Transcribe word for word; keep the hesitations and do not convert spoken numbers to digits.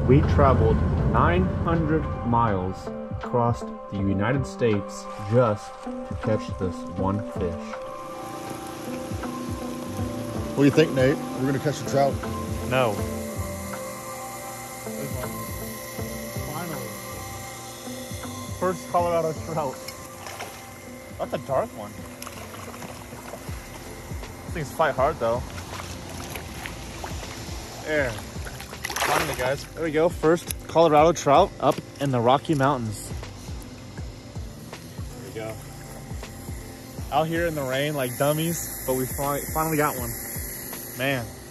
We traveled nine hundred miles across the United States just to catch this one fish. What do you think, Nate? We're gonna catch a trout. No. Finally. First Colorado trout. That's a dark one. These things fight hard though. There. Finally, guys. There we go. First Colorado trout up in the Rocky Mountains. There we go. Out here in the rain like dummies, but we finally, finally got one. Man.